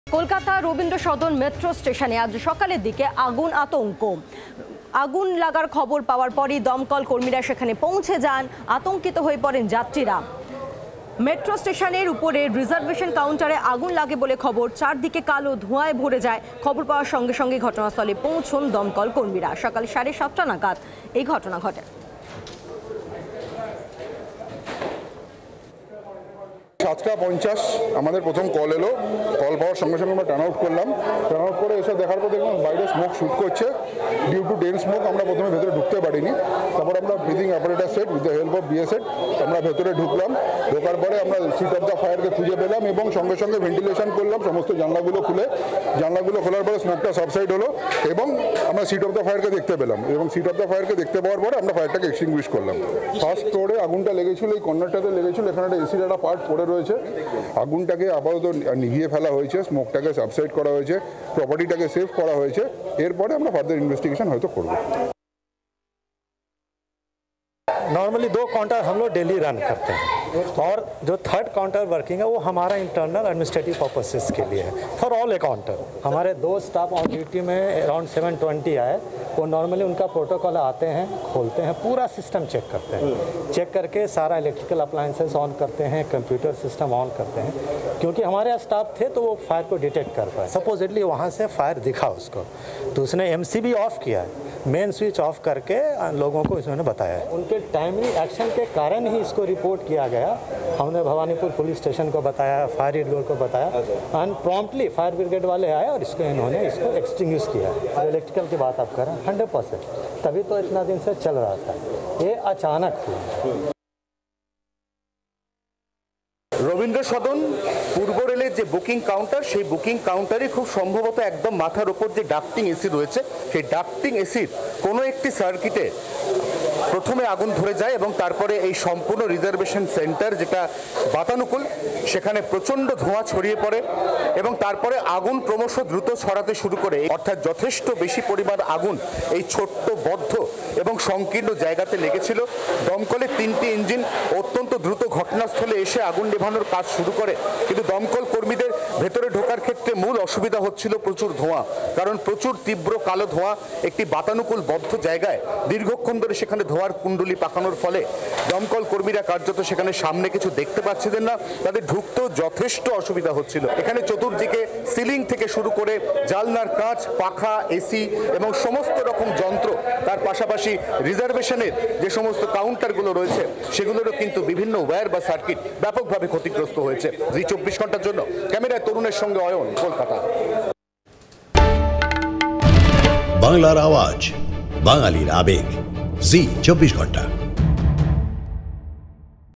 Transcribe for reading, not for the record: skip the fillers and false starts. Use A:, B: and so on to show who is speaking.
A: Kolkata Rabindra Sadan metro স্টেশনে আজ সকালের দিকে আগুন লাগার খবর পাওয়ার পরই দমকল কর্মীরা সেখানে পৌঁছে যান। আতঙ্কিত হয়ে পড়েন যাত্রীরা। মেট্রো স্টেশনের উপরে রিজার্ভেশন কাউন্টারে আগুন লাগে বলে খবর। চারদিকে কালো ধোঁয়ায় ভরে যায়। খবর পাওয়ার সঙ্গে সঙ্গে ঘটনাস্থলে পৌঁছন দমকল কর্মীরা। সকাল 7:30 নাগাদ এই ঘটনা ঘটে।
B: 7:50 আমাদের প্রথম কল এলো। কল পাওয়ার সঙ্গে সঙ্গে আমরা টার্ন আউট করলাম। টার্ন আউট করে এসে দেখার পর দেখলাম বাইরে স্মোক শুট করছে। ডিউ টু ডেন্স স্মোক আমরা প্রথমে ভেতরে ঢুকতে পারিনি। তারপর আমরা breathing apparatus set with the help of BSED আমরা ভেতরে ঢুকলাম। ঢোকার পরে আমরা সিট অফ দ্য ফায়ারকে খুঁজে পেলাম এবং সঙ্গে সঙ্গে ভেন্টিলেশন করলাম। সমস্ত জানলাগুলো খোলার পরে স্মোকটা সাবসাইড হলো এবং আমরা সিট অফ দ্য ফায়ারকে দেখতে পেলাম এবং সিট অফ দ্য ফায়ারকে দেখতে পাওয়ার পরে আমরা ফায়ারটাকে এক্সটিংগুইশ করলাম। ফার্স্ট ফ্লোরে আগুনটা লেগেছিল, এই কর্নারটাতে লেগেছিল। এখানে একটা এসির একটা পার্ট পড়ে রয়েছে। আগুনটাকে আপাতত নিভিয়ে ফেলা হয়েছে, স্মোকটাকে সাবসাইড করা হয়েছে, প্রপার্টিটাকে সেভ করা হয়েছে। এরপরে আমরা ফার্দার ইনভেস্টিগেশন হয়তো করব।
C: नॉर्मली 2 काउंटर हम लोग डेली रन करते हैं और जो थर्ड काउंटर वर्किंग है वो हमारा इंटरनल एडमिनिस्ट्रेटिव पर्पसेस के लिए है फॉर ऑल अकाउंटर। हमारे 2 स्टाफ ऑन ड्यूटी में अराउंड 7:20 आए। वो नॉर्मली उनका प्रोटोकॉल आते हैं, खोलते हैं, पूरा सिस्टम चेक करते हैं। चेक करके सारा इलेक्ट्रिकल अप्लायंसेस ऑन करते हैं, कंप्यूटर सिस्टम ऑन करते हैं। क्योंकि हमारे यहाँ स्टाफ थे तो वो फायर को डिटेक्ट कर पाए। सपोजिटली वहाँ से फायर दिखा उसको तो उसने MCB ऑफ किया है, मेन स्विच ऑफ करके लोगों को इसने बताया है। उनके टाइमली एक्शन के कारण ही इसको रिपोर्ट किया गया। हमने भवानीपुर पुलिस स्टेशन को बताया, फायर ब्रिगेड को बताया एंड प्रॉम्प्टली फायर ब्रिगेड वाले आए और इन्होंने इसको एक्सटिंग्विश किया। और इलेक्ट्रिकल की बात आप करें 100%, तभी तो इतना दिन से चल रहा था, ये अचानक हुआ।
D: রবীন্দ্র সদন পূর্ব রেলের যে বুকিং কাউন্টার, সেই বুকিং কাউন্টারে খুব সম্ভবত একদম মাথার উপর যে ডাক্টিং এসি রয়েছে, সেই ডাক্টিং এসির কোনো একটি সার্কিটে প্রথমে আগুন ধরে যায় এবং তারপরে এই সম্পূর্ণ রিজার্ভেশন সেন্টার যেটা বাতানুকূল, সেখানে প্রচণ্ড ধোঁয়া ছড়িয়ে পড়ে এবং তারপরে আগুন ক্রমশ দ্রুত ছড়াতে শুরু করে। অর্থাৎ যথেষ্ট বেশি পরিমাণ আগুন এই ছোট্ট বদ্ধ এবং সংকীর্ণ জায়গাতে লেগেছিল। দমকলের 3টি ইঞ্জিন অত্যন্ত দ্রুত ঘটনাস্থলে এসে আগুন নেভানোর কাজ শুরু করে, কিন্তু দমকল কর্মীদের ভেতরে ঢোকার ক্ষেত্রে মূল অসুবিধা হচ্ছিল প্রচুর ধোঁয়া। কারণ প্রচুর তীব্র কালো ধোঁয়া একটি বাতানুকূল বদ্ধ জায়গায় দীর্ঘক্ষণ ধরে সেখানে ধোঁয়ার কুণ্ডলি পাকানোর ফলে দমকল কর্মীরা কার্যত সেখানে সামনে কিছু দেখতে পাচ্ছিলেন না। তাদের ঢুকতেও যথেষ্ট অসুবিধা হচ্ছিল। এখানে চতুর্দিকে সিলিং থেকে শুরু করে জালনার কাঁচ, পাখা, এসি এবং সমস্ত রকম যন্ত্র, তার পাশাপাশি রিজার্ভেশনের যে সমস্ত কাউন্টারগুলো রয়েছে সেগুলোরও কিন্তু বিভিন্ন ওয়্যার বা সার্কিট ব্যাপকভাবে ক্ষতিগ্রস্ত হয়েছে। জি 24 ঘন্টার জন্য ক্যামেরায় তরুণের সঙ্গে অয়ন, কলকাতা।
E: বাংলার আওয়াজ, বাঙালির আবেগ, জি 24 ঘন্টা।